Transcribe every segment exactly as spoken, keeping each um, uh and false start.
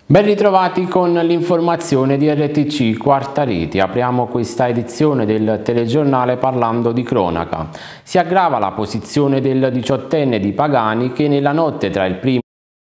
Ben ritrovati con l'informazione di R T C Quarta Rete. Apriamo questa edizione del telegiornale parlando di cronaca. Si aggrava la posizione del diciottenne di Pagani che nella notte tra il primo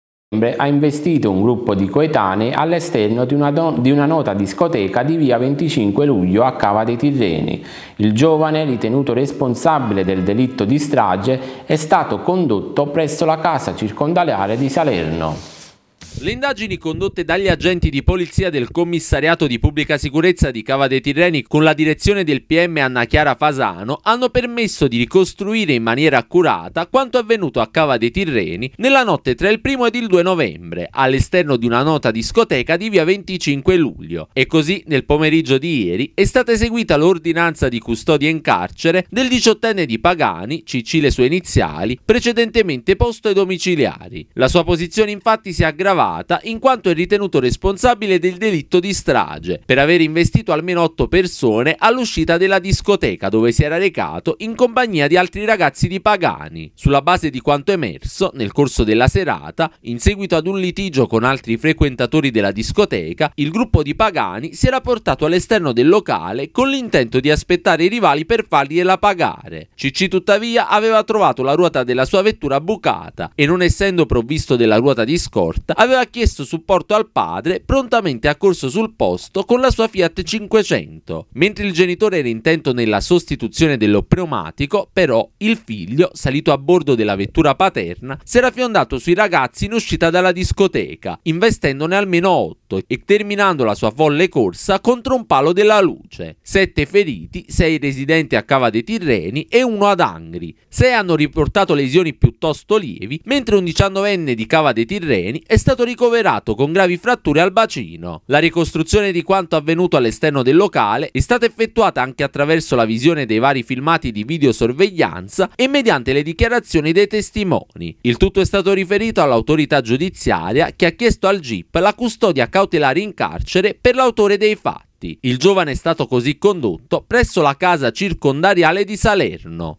ha investito un gruppo di coetanei all'esterno di una, di una nota discoteca di via venticinque luglio a Cava dei Tirreni. Il giovane, ritenuto responsabile del delitto di strage, è stato condotto presso la casa circondariale di Salerno. Le indagini condotte dagli agenti di polizia del commissariato di pubblica sicurezza di Cava dei Tirreni con la direzione del P M Anna Chiara Fasano hanno permesso di ricostruire in maniera accurata quanto avvenuto a Cava dei Tirreni nella notte tra il primo ed il due novembre all'esterno di una nota discoteca di via venticinque luglio, e così nel pomeriggio di ieri è stata eseguita l'ordinanza di custodia in carcere del diciottenne di Pagani, C C le sue iniziali, precedentemente posto ai domiciliari. La sua posizione infatti si è aggravata in quanto è ritenuto responsabile del delitto di strage per aver investito almeno otto persone all'uscita della discoteca dove si era recato in compagnia di altri ragazzi di Pagani. Sulla base di quanto emerso nel corso della serata, in seguito ad un litigio con altri frequentatori della discoteca, il gruppo di Pagani si era portato all'esterno del locale con l'intento di aspettare i rivali per fargliela pagare. C C tuttavia aveva trovato la ruota della sua vettura bucata e, non essendo provvisto della ruota di scorta, aveva ha chiesto supporto al padre, prontamente accorso sul posto con la sua Fiat cinquecento. Mentre il genitore era intento nella sostituzione dello pneumatico, però il figlio, salito a bordo della vettura paterna, si era fiondato sui ragazzi in uscita dalla discoteca, investendone almeno otto e terminando la sua folle corsa contro un palo della luce. Sette feriti, sei residenti a Cava dei Tirreni e uno ad Angri. Sei hanno riportato lesioni piuttosto lievi, mentre un diciannovenne di Cava dei Tirreni è stato ricoverato con gravi fratture al bacino. La ricostruzione di quanto avvenuto all'esterno del locale è stata effettuata anche attraverso la visione dei vari filmati di videosorveglianza e mediante le dichiarazioni dei testimoni. Il tutto è stato riferito all'autorità giudiziaria che ha chiesto al G I P la custodia cautelare in carcere per l'autore dei fatti. Il giovane è stato così condotto presso la casa circondariale di Salerno.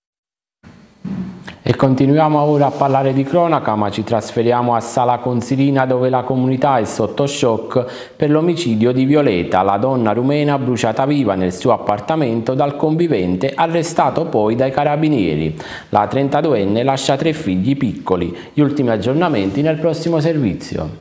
E continuiamo ora a parlare di cronaca, ma ci trasferiamo a Sala Consilina dove la comunità è sotto shock per l'omicidio di Violeta, la donna rumena bruciata viva nel suo appartamento dal convivente arrestato poi dai carabinieri. La trentaduenne lascia tre figli piccoli. Gli ultimi aggiornamenti nel prossimo servizio.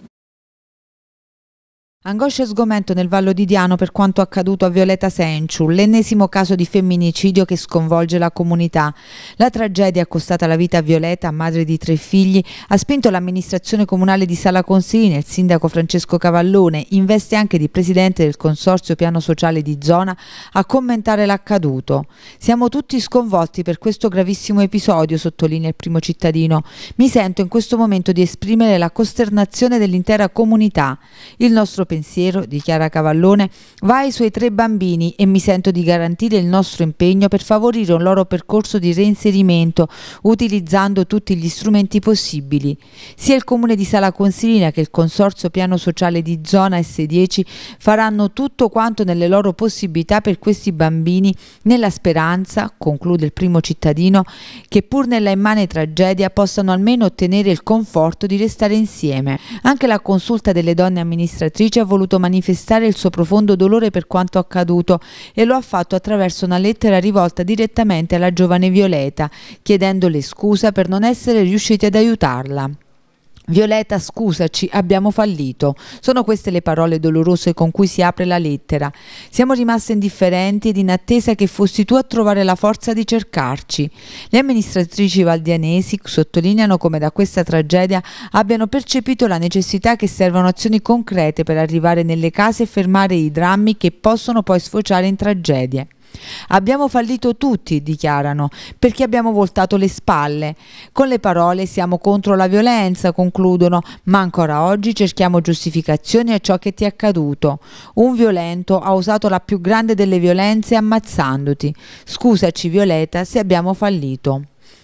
Angoscia e sgomento nel Vallo di Diano per quanto accaduto a Violeta Senciu, l'ennesimo caso di femminicidio che sconvolge la comunità. La tragedia costata la vita a Violeta, madre di tre figli, ha spinto l'amministrazione comunale di Sala Consilina, il sindaco Francesco Cavallone, in veste anche di presidente del consorzio piano sociale di zona, a commentare l'accaduto. Siamo tutti sconvolti per questo gravissimo episodio, sottolinea il primo cittadino. Mi sento in questo momento di esprimere la costernazione dell'intera comunità. Il nostro pensiero, dichiara Cavallone, va ai suoi tre bambini e mi sento di garantire il nostro impegno per favorire un loro percorso di reinserimento utilizzando tutti gli strumenti possibili. Sia il comune di Sala Consilina che il consorzio piano sociale di zona S dieci faranno tutto quanto nelle loro possibilità per questi bambini, nella speranza, conclude il primo cittadino, che pur nella immane tragedia possano almeno ottenere il conforto di restare insieme. Anche la consulta delle donne amministratrici ha voluto manifestare il suo profondo dolore per quanto accaduto e lo ha fatto attraverso una lettera rivolta direttamente alla giovane Violeta, chiedendole scusa per non essere riusciti ad aiutarla. Violeta, scusaci, abbiamo fallito. Sono queste le parole dolorose con cui si apre la lettera. Siamo rimaste indifferenti ed in attesa che fossi tu a trovare la forza di cercarci. Le amministratrici valdianesi sottolineano come da questa tragedia abbiano percepito la necessità che servano azioni concrete per arrivare nelle case e fermare i drammi che possono poi sfociare in tragedie. Abbiamo fallito tutti, dichiarano, perché abbiamo voltato le spalle. Con le parole siamo contro la violenza, concludono, ma ancora oggi cerchiamo giustificazioni a ciò che ti è accaduto. Un violento ha usato la più grande delle violenze ammazzandoti. Scusaci, Violeta, se abbiamo fallito.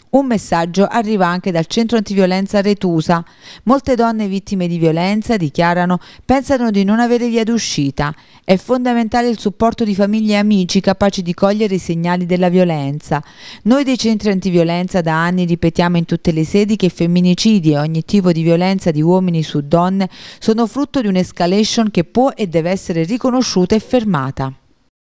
Un messaggio arriva anche dal centro antiviolenza Retusa. Molte donne vittime di violenza, dichiarano, pensano di non avere via d'uscita. È fondamentale il supporto di famiglie e amici capaci di cogliere i segnali della violenza. Noi dei centri antiviolenza da anni ripetiamo in tutte le sedi che femminicidi e ogni tipo di violenza di uomini su donne sono frutto di un'escalation che può e deve essere riconosciuta e fermata.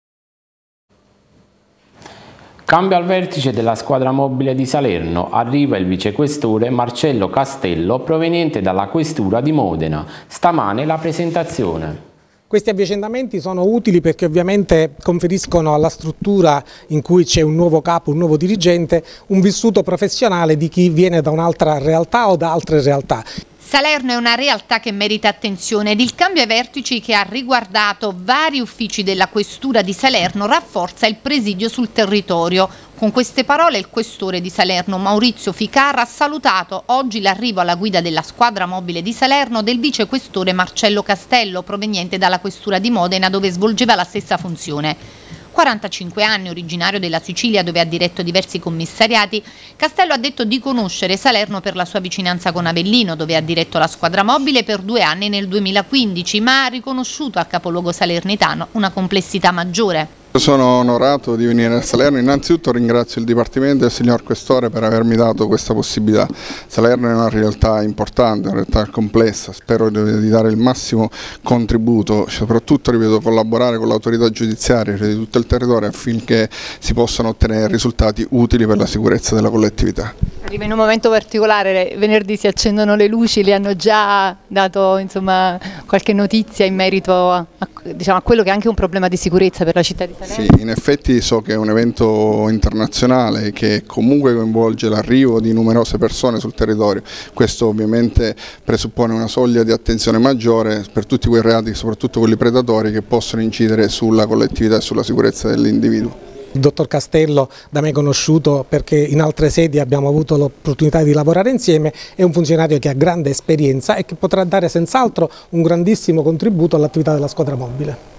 Cambio al vertice della squadra mobile di Salerno, arriva il vicequestore Marcello Castello proveniente dalla questura di Modena. Stamane la presentazione. Questi avvicendamenti sono utili perché ovviamente conferiscono alla struttura in cui c'è un nuovo capo, un nuovo dirigente, un vissuto professionale di chi viene da un'altra realtà o da altre realtà. Salerno è una realtà che merita attenzione ed il cambio ai vertici che ha riguardato vari uffici della questura di Salerno rafforza il presidio sul territorio. Con queste parole il questore di Salerno Maurizio Ficarra ha salutato oggi l'arrivo alla guida della squadra mobile di Salerno del vicequestore Marcello Castello, proveniente dalla questura di Modena dove svolgeva la stessa funzione. quarantacinque anni, originario della Sicilia dove ha diretto diversi commissariati, Castello ha detto di conoscere Salerno per la sua vicinanza con Avellino dove ha diretto la squadra mobile per due anni nel duemilaquindici, ma ha riconosciuto al capoluogo salernitano una complessità maggiore. Sono onorato di venire a Salerno, innanzitutto ringrazio il Dipartimento e il signor Questore per avermi dato questa possibilità. Salerno è una realtà importante, una realtà complessa, spero di dare il massimo contributo, soprattutto ripeto, collaborare con l'autorità giudiziaria di tutto il territorio affinché si possano ottenere risultati utili per la sicurezza della collettività. Arriva in un momento particolare, venerdì si accendono le luci, le hanno già dato insomma, qualche notizia in merito a, a, diciamo, a quello che è anche un problema di sicurezza per la città di Salerno? Sì, in effetti so che è un evento internazionale che comunque coinvolge l'arrivo di numerose persone sul territorio, questo ovviamente presuppone una soglia di attenzione maggiore per tutti quei reati, soprattutto quelli predatori, che possono incidere sulla collettività e sulla sicurezza dell'individuo. Il dottor Castello, da me conosciuto perché in altre sedi abbiamo avuto l'opportunità di lavorare insieme, è un funzionario che ha grande esperienza e che potrà dare senz'altro un grandissimo contributo all'attività della squadra mobile.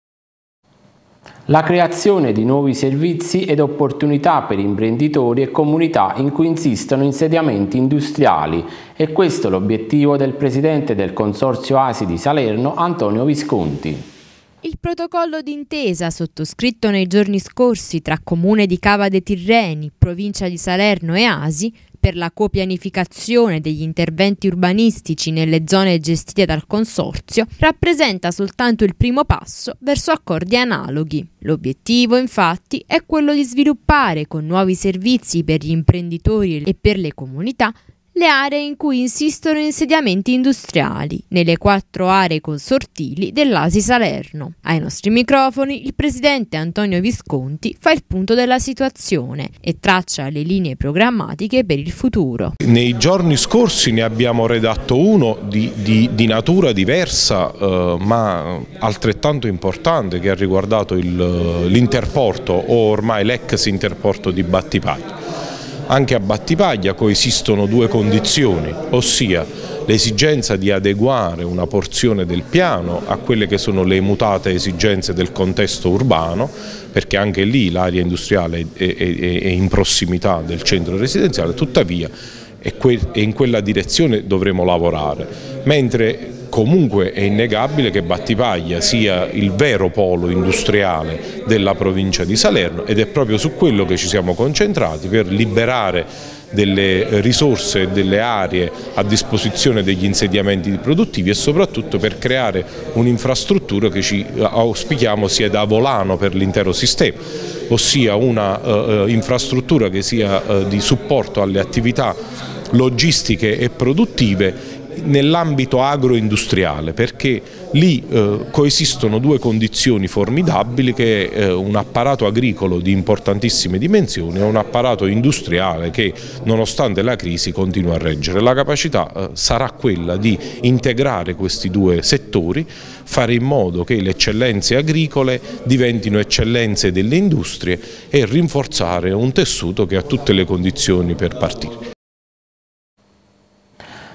La creazione di nuovi servizi ed opportunità per imprenditori e comunità in cui insistono insediamenti industriali. È questo l'obiettivo del presidente del Consorzio ASI di Salerno, Antonio Visconti. Il protocollo d'intesa sottoscritto nei giorni scorsi tra Comune di Cava dei Tirreni, Provincia di Salerno e ASI per la copianificazione degli interventi urbanistici nelle zone gestite dal Consorzio rappresenta soltanto il primo passo verso accordi analoghi. L'obiettivo, infatti, è quello di sviluppare con nuovi servizi per gli imprenditori e per le comunità le aree in cui insistono insediamenti industriali, nelle quattro aree consortili dell'A S I Salerno. Ai nostri microfoni il presidente Antonio Visconti fa il punto della situazione e traccia le linee programmatiche per il futuro. Nei giorni scorsi ne abbiamo redatto uno di, di, di natura diversa eh, ma altrettanto importante, che ha riguardato l'interporto o ormai l'ex interporto di Battipaglia. Anche a Battipaglia coesistono due condizioni, ossia l'esigenza di adeguare una porzione del piano a quelle che sono le mutate esigenze del contesto urbano, perché anche lì l'area industriale è, è, è in prossimità del centro residenziale, tuttavia è in quella direzione dovremo lavorare, mentre comunque è innegabile che Battipaglia sia il vero polo industriale della provincia di Salerno ed è proprio su quello che ci siamo concentrati per liberare delle risorse e delle aree a disposizione degli insediamenti produttivi e soprattutto per creare un'infrastruttura che ci auspichiamo sia da volano per l'intero sistema, ossia una uh, infrastruttura che sia uh, di supporto alle attività logistiche e produttive nell'ambito agroindustriale, perché lì eh, coesistono due condizioni formidabili, che è eh, un apparato agricolo di importantissime dimensioni e un apparato industriale che nonostante la crisi continua a reggere. La capacità eh, sarà quella di integrare questi due settori, fare in modo che le eccellenze agricole diventino eccellenze delle industrie e rinforzare un tessuto che ha tutte le condizioni per partire.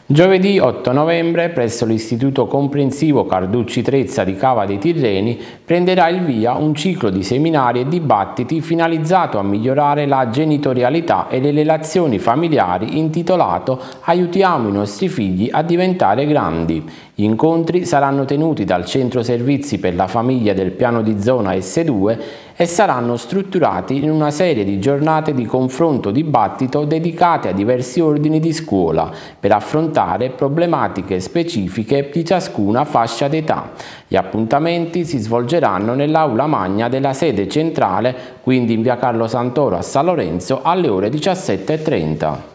Giovedì otto novembre, presso l'Istituto Comprensivo Carducci Trezza di Cava dei Tirreni, prenderà il via un ciclo di seminari e dibattiti finalizzato a migliorare la genitorialità e le relazioni familiari, intitolato "Aiutiamo i nostri figli a diventare grandi". Gli incontri saranno tenuti dal Centro Servizi per la Famiglia del Piano di Zona S due e saranno strutturati in una serie di giornate di confronto-dibattito dedicate a diversi ordini di scuola per affrontare problematiche specifiche di ciascuna fascia d'età. Gli appuntamenti si svolgeranno nell'aula magna della sede centrale, quindi in via Carlo Santoro a San Lorenzo, alle ore diciassette e trenta.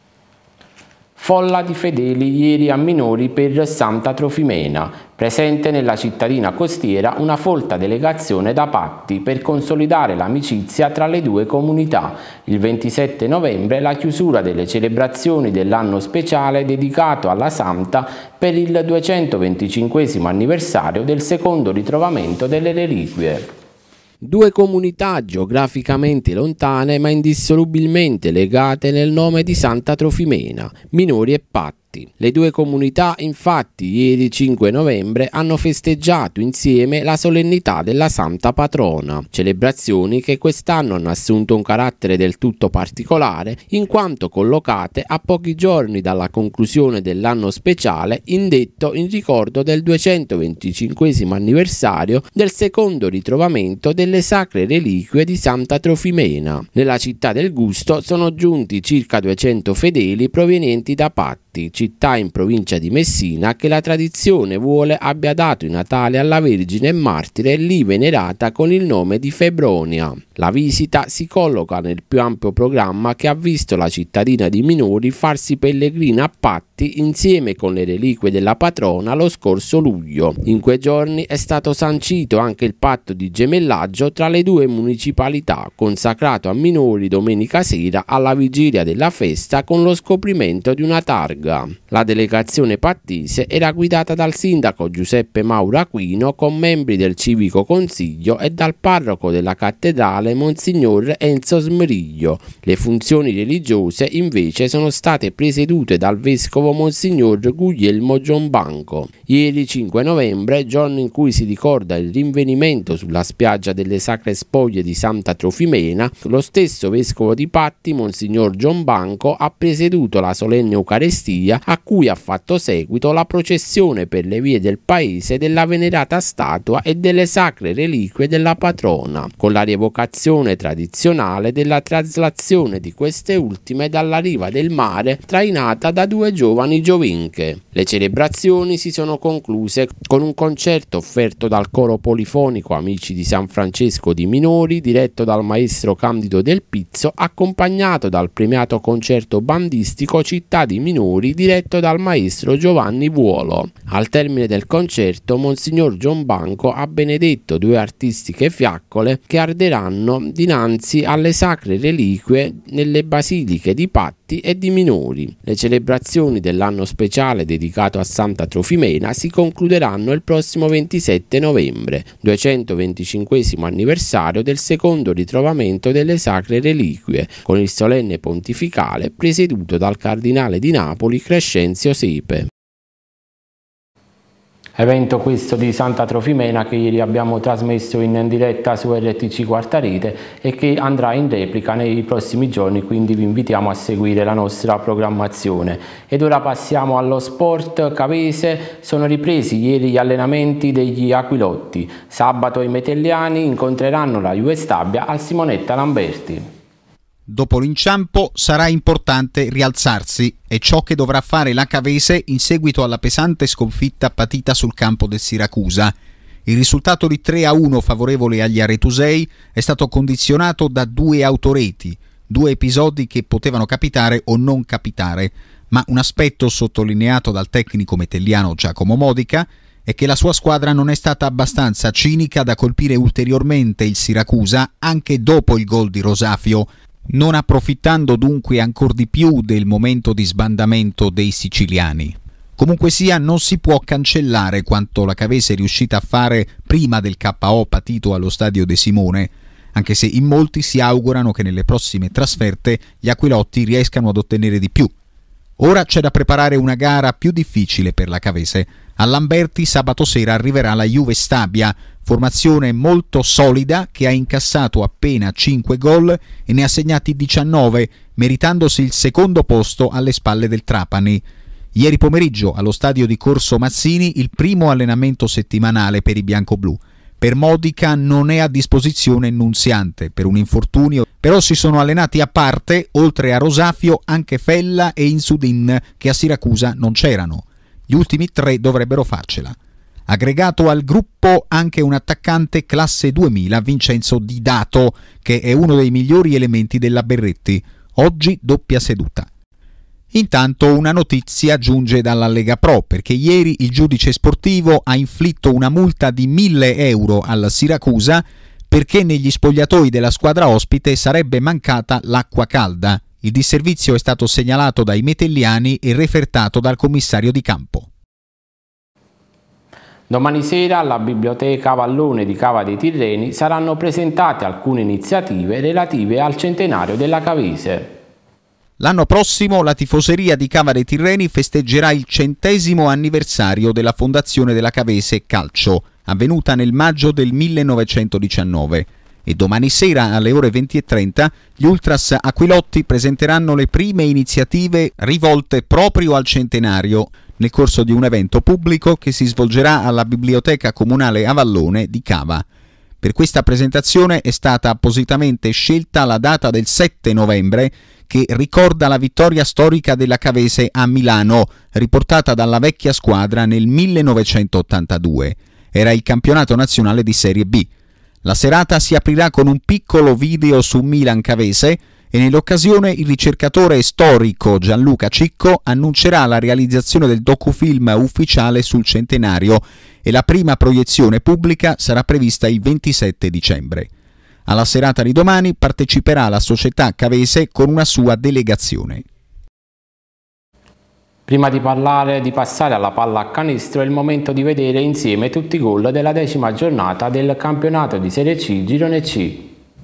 Folla di fedeli ieri a Minori per Santa Trofimena. Presente nella cittadina costiera una folta delegazione da Patti per consolidare l'amicizia tra le due comunità. Il ventisette novembre la chiusura delle celebrazioni dell'anno speciale dedicato alla Santa per il duecentoventicinquesimo anniversario del secondo ritrovamento delle reliquie. Due comunità geograficamente lontane ma indissolubilmente legate nel nome di Santa Trofimena, Minori e Patti. Le due comunità infatti ieri cinque novembre hanno festeggiato insieme la solennità della Santa Patrona, celebrazioni che quest'anno hanno assunto un carattere del tutto particolare in quanto collocate a pochi giorni dalla conclusione dell'anno speciale indetto in ricordo del duecentoventicinquesimo anniversario del secondo ritrovamento delle sacre reliquie di Santa Trofimena. Nella città del Gusto sono giunti circa duecento fedeli provenienti da Patti, città in provincia di Messina che la tradizione vuole abbia dato i Natale alla Vergine Martire lì venerata con il nome di Febronia. La visita si colloca nel più ampio programma che ha visto la cittadina di Minori farsi pellegrina a Patti insieme con le reliquie della patrona lo scorso luglio. In quei giorni è stato sancito anche il patto di gemellaggio tra le due municipalità, consacrato a Minori domenica sera alla vigilia della festa con lo scoprimento di una targa. La delegazione pattise era guidata dal sindaco Giuseppe Mauro Aquino con membri del civico consiglio e dal parroco della cattedrale Monsignor Enzo Smeriglio. Le funzioni religiose invece sono state presiedute dal vescovo Monsignor Guglielmo Giombanco. Ieri cinque novembre, giorno in cui si ricorda il rinvenimento sulla spiaggia delle Sacre Spoglie di Santa Trofimena, lo stesso vescovo di Patti, Monsignor Giombanco, ha presieduto la solenne Eucaristia a cui ha fatto seguito la processione per le vie del paese della venerata statua e delle sacre reliquie della patrona, con la rievocazione tradizionale della traslazione di queste ultime dalla riva del mare trainata da due giovani giovinche. Le celebrazioni si sono concluse con un concerto offerto dal coro polifonico Amici di San Francesco di Minori diretto dal maestro Candido Del Pizzo, accompagnato dal premiato concerto bandistico Città di Minori diretto dal maestro Giovanni Vuolo. Al termine del concerto Monsignor Giombanco ha benedetto due artistiche fiaccole che arderanno dinanzi alle sacre reliquie nelle basiliche di Patti e di Minori. Le celebrazioni dell'anno speciale dedicato a Santa Trofimena si concluderanno il prossimo ventisette novembre, duecentoventicinquesimo anniversario del secondo ritrovamento delle sacre reliquie, con il solenne pontificale presieduto dal cardinale di Napoli Crescenzio Sepe. Evento questo di Santa Trofimena che ieri abbiamo trasmesso in diretta su R T C Quarta Rete e che andrà in replica nei prossimi giorni, quindi vi invitiamo a seguire la nostra programmazione. Ed ora passiamo allo sport cavese. Sono ripresi ieri gli allenamenti degli Aquilotti. Sabato i metelliani incontreranno la Juve Stabia al Simonetta Lamberti. Dopo l'inciampo sarà importante rialzarsi, è ciò che dovrà fare la Cavese in seguito alla pesante sconfitta patita sul campo del Siracusa. Il risultato di tre a uno favorevole agli aretusei è stato condizionato da due autoreti, due episodi che potevano capitare o non capitare, ma un aspetto sottolineato dal tecnico metelliano Giacomo Modica è che la sua squadra non è stata abbastanza cinica da colpire ulteriormente il Siracusa anche dopo il gol di Rosafio, non approfittando dunque ancor di più del momento di sbandamento dei siciliani. Comunque sia, non si può cancellare quanto la Cavese è riuscita a fare prima del K O patito allo stadio De Simone, anche se in molti si augurano che nelle prossime trasferte gli Aquilotti riescano ad ottenere di più. Ora c'è da preparare una gara più difficile per la Cavese. A Lamberti sabato sera arriverà la Juve Stabia, formazione molto solida che ha incassato appena cinque gol e ne ha segnati diciannove, meritandosi il secondo posto alle spalle del Trapani. Ieri pomeriggio allo stadio di Corso Mazzini il primo allenamento settimanale per i biancoblù. Per Modica non è a disposizione Nunziante per un infortunio, però si sono allenati a parte, oltre a Rosafio, anche Fella e Insudin, che a Siracusa non c'erano. Gli ultimi tre dovrebbero farcela. Aggregato al gruppo anche un attaccante classe duemila, Vincenzo Di Dato, che è uno dei migliori elementi della Berretti. Oggi doppia seduta. Intanto una notizia giunge dalla Lega Pro, perché ieri il giudice sportivo ha inflitto una multa di mille euro alla Siracusa perché negli spogliatoi della squadra ospite sarebbe mancata l'acqua calda. Il disservizio è stato segnalato dai metelliani e refertato dal commissario di campo. Domani sera alla Biblioteca Vallone di Cava dei Tirreni saranno presentate alcune iniziative relative al centenario della Cavese. L'anno prossimo la tifoseria di Cava dei Tirreni festeggerà il centesimo anniversario della fondazione della Cavese Calcio, avvenuta nel maggio del millenovecentodiciannove. E domani sera alle ore venti e trenta gli Ultras Aquilotti presenteranno le prime iniziative rivolte proprio al centenario nel corso di un evento pubblico che si svolgerà alla Biblioteca Comunale Avallone di Cava. Per questa presentazione è stata appositamente scelta la data del sette novembre, che ricorda la vittoria storica della Cavese a Milano, riportata dalla vecchia squadra nel millenovecentottantadue. Era il campionato nazionale di Serie B. La serata si aprirà con un piccolo video su Milan Cavese e nell'occasione il ricercatore storico Gianluca Cicco annuncerà la realizzazione del docufilm ufficiale sul centenario e la prima proiezione pubblica sarà prevista il ventisette dicembre. Alla serata di domani parteciperà la società Cavese con una sua delegazione. Prima di parlare di passare alla pallacanestro è il momento di vedere insieme tutti i gol della decima giornata del campionato di Serie C Girone C.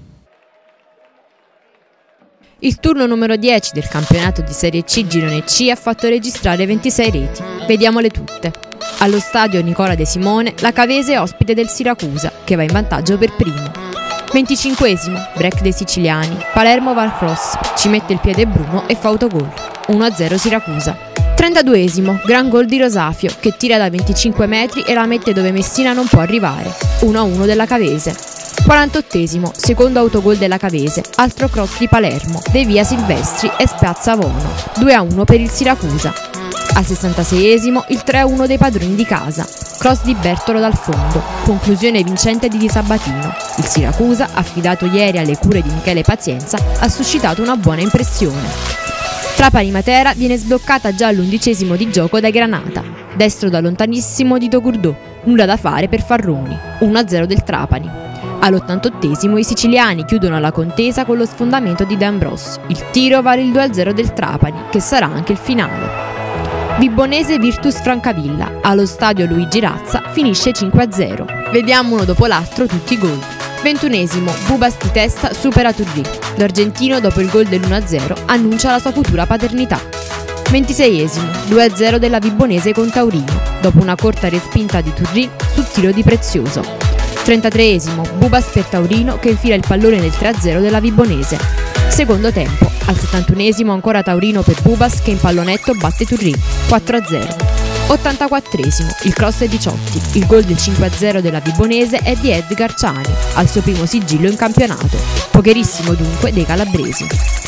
Il turno numero dieci del campionato di Serie C Girone C ha fatto registrare ventisei reti. Vediamole tutte. Allo stadio Nicola De Simone la Cavese è ospite del Siracusa, che va in vantaggio per primo. venticinquesimo, break dei siciliani, Palermo va al cross, ci mette il piede Bruno e fa autogol, uno a zero Siracusa. trentaduesimo, gran gol di Rosafio che tira da venticinque metri e la mette dove Messina non può arrivare, uno a uno della Cavese. quarantottesimo, secondo autogol della Cavese, altro cross di Palermo, devia Silvestri e spiazza Vono, due a uno per il Siracusa. Al sessantaseiesimo il tre a uno dei padroni di casa, cross di Bertolo dal fondo, conclusione vincente di Di Sabatino. Il Siracusa, affidato ieri alle cure di Michele Pazienza, ha suscitato una buona impressione. Trapani Matera viene sbloccata già all'undicesimo di gioco dai Granata, destro da lontanissimo di Dogurdò, nulla da fare per Farroni, uno a zero del Trapani. All'ottantottesimo i siciliani chiudono la contesa con lo sfondamento di D'Ambrosio, il tiro vale il due a zero del Trapani, che sarà anche il finale. Vibonese Virtus Francavilla, allo stadio Luigi Razza, finisce cinque a zero. Vediamo uno dopo l'altro tutti i gol. ventunesimo, Bubas di testa supera Turri. L'argentino, dopo il gol dell'uno a zero, annuncia la sua futura paternità. ventiseiesimo, due a zero della Vibonese con Taurino, dopo una corta respinta di Turri sul tiro di Prezioso. trentatreesimo, Bubas per Taurino che infila il pallone nel tre a zero della Vibonese. Secondo tempo, al settantunesimo ancora Taurino per Bubas che in pallonetto batte Turri, quattro a zero. ottantaquattresimo, il cross è di Ciotti, il gol del cinque a zero della Vibonese è di Edgar Ciani, al suo primo sigillo in campionato, pocherissimo dunque dei calabresi.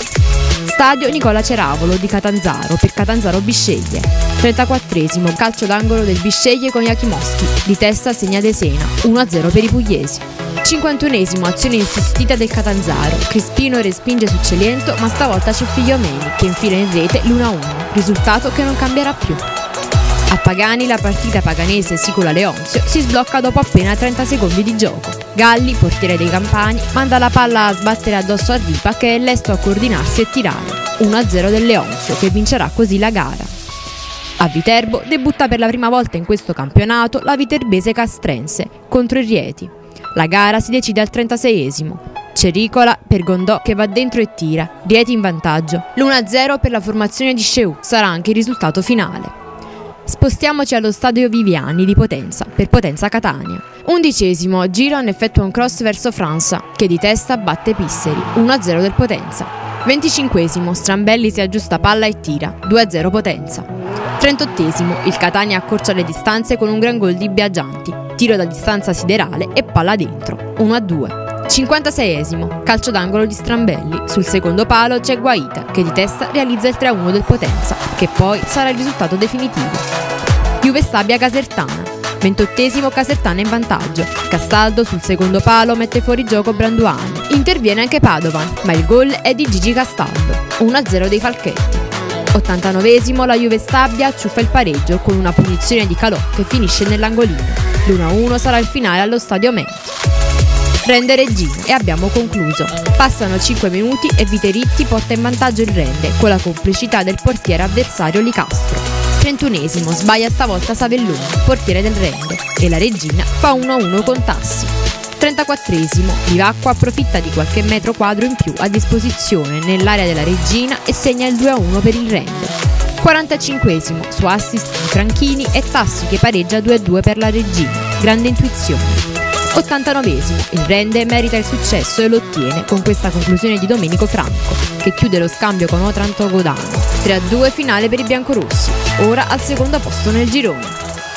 Stadio Nicola Ceravolo di Catanzaro per Catanzaro Bisceglie, trentaquattresimo, calcio d'angolo del Bisceglie con Jakimowski, di testa segna De Sena, uno a zero per i pugliesi. cinquantunesimo, azione insistita del Catanzaro, Crispino respinge su Celiento ma stavolta c'è Figliomeni che infila in rete l'uno a uno, risultato che non cambierà più. A Pagani la partita paganese Sicola-Leonzio si sblocca dopo appena trenta secondi di gioco. Galli, portiere dei Campani, manda la palla a sbattere addosso a Ripa che è lesto a coordinarsi e tirare, uno a zero del Leonzio che vincerà così la gara. A Viterbo debutta per la prima volta in questo campionato la viterbese Castrense contro il Rieti. La gara si decide al trentaseiesimo. Cericola per Gondò che va dentro e tira, Rieti in vantaggio. l'uno a zero per la formazione di Sceu sarà anche il risultato finale. Spostiamoci allo stadio Viviani di Potenza per Potenza Catania. Undicesimo, Giron effettua un cross verso Franza che di testa batte Pisseri, uno a zero del Potenza. Venticinquesimo, Strambelli si aggiusta palla e tira, due a zero Potenza. Trentottesimo, il Catania accorcia le distanze con un gran gol di Biaggianti, tiro da distanza siderale e palla dentro, uno a due. cinquantaseiesimo, calcio d'angolo di Strambelli, sul secondo palo c'è Guaita che di testa realizza il tre a uno del Potenza, che poi sarà il risultato definitivo. Juve Stabia Casertana. ventottesimo, Casertana in vantaggio. Castaldo sul secondo palo mette fuori gioco Branduani. Interviene anche Padovan, ma il gol è di Gigi Castaldo. uno a zero dei Falchetti. ottantanovesimo, la Juve Stabia acciuffa il pareggio con una punizione di Calò che finisce nell'angolino. l'uno a uno sarà il finale allo stadio Menti. Rende Reggini e abbiamo concluso. Passano cinque minuti e Viteritti porta in vantaggio il Rende con la complicità del portiere avversario Licastro. trentunesimo, sbaglia stavolta Savelloni, portiere del Rende, e la Reggina fa uno a uno con Tassi. trentaquattresimo, Livacqua approfitta di qualche metro quadro in più a disposizione nell'area della Reggina e segna il due a uno per il Rende. quarantacinquesimo, su assist di Franchini e Tassi che pareggia due a due per la Reggina, grande intuizione. ottantanovesimo, il Rende merita il successo e lo ottiene con questa conclusione di Domenico Franco, che chiude lo scambio con Otranto Godano. tre a due finale per i biancorossi, ora al secondo posto nel girone.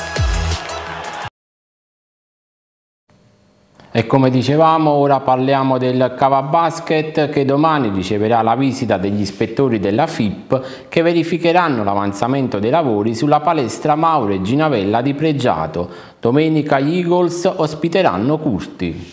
E come dicevamo, ora parliamo del Cava Basket che domani riceverà la visita degli ispettori della F I P che verificheranno l'avanzamento dei lavori sulla palestra Mauro e Ginavella di Pregiato. Domenica gli Eagles ospiteranno Curti.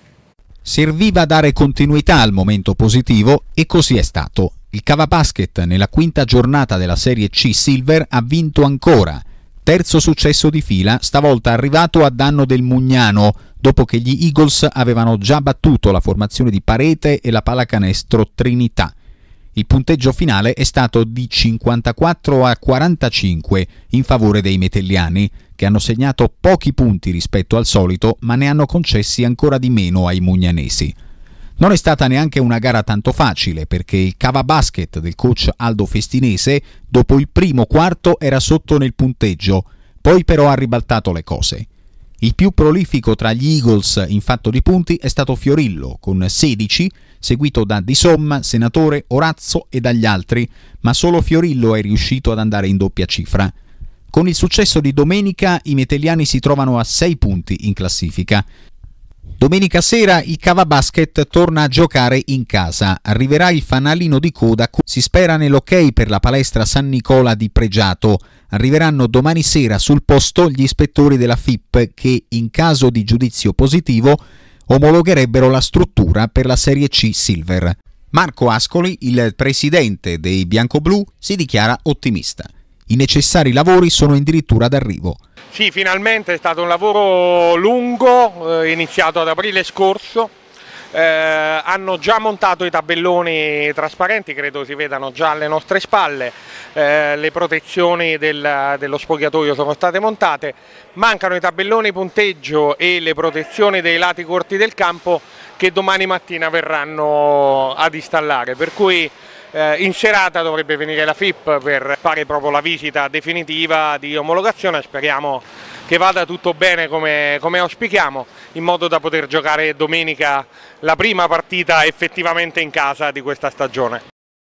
Serviva dare continuità al momento positivo e così è stato. Il Cava Basket nella quinta giornata della Serie C Silver ha vinto ancora. Terzo successo di fila, stavolta arrivato a danno del Mugnano, dopo che gli Eagles avevano già battuto la formazione di Parete e la pallacanestro Trinità. Il punteggio finale è stato di cinquantaquattro a quarantacinque in favore dei metelliani, che hanno segnato pochi punti rispetto al solito, ma ne hanno concessi ancora di meno ai mugnanesi. Non è stata neanche una gara tanto facile, perché il Cava Basket del coach Aldo Festinese, dopo il primo quarto, era sotto nel punteggio, poi però ha ribaltato le cose. Il più prolifico tra gli Eagles in fatto di punti è stato Fiorillo, con sedici, seguito da Di Somma, Senatore, Orazzo e dagli altri, ma solo Fiorillo è riuscito ad andare in doppia cifra. Con il successo di domenica, i metelliani si trovano a sei punti in classifica. Domenica sera il Cava Basket torna a giocare in casa. Arriverà il fanalino di coda. Si spera nell'ok per la palestra San Nicola di Pregiato. Arriveranno domani sera sul posto gli ispettori della F I P che, in caso di giudizio positivo, omologherebbero la struttura per la Serie C Silver. Marco Ascoli, il presidente dei biancoblù, si dichiara ottimista. I necessari lavori sono addirittura d'arrivo. Sì, finalmente è stato un lavoro lungo, eh, iniziato ad aprile scorso. Eh, hanno già montato i tabelloni trasparenti, credo si vedano già alle nostre spalle. Eh, le protezioni del, dello spogliatoio sono state montate. Mancano i tabelloni punteggio e le protezioni dei lati corti del campo che domani mattina verranno ad installare, per cui Eh, in serata dovrebbe venire la F I P per fare proprio la visita definitiva di omologazione. Speriamo che vada tutto bene come, come auspichiamo, in modo da poter giocare domenica la prima partita effettivamente in casa di questa stagione.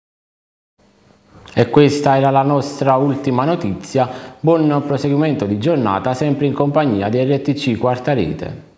E questa era la nostra ultima notizia. Buon proseguimento di giornata, sempre in compagnia di R T C Quarta Rete.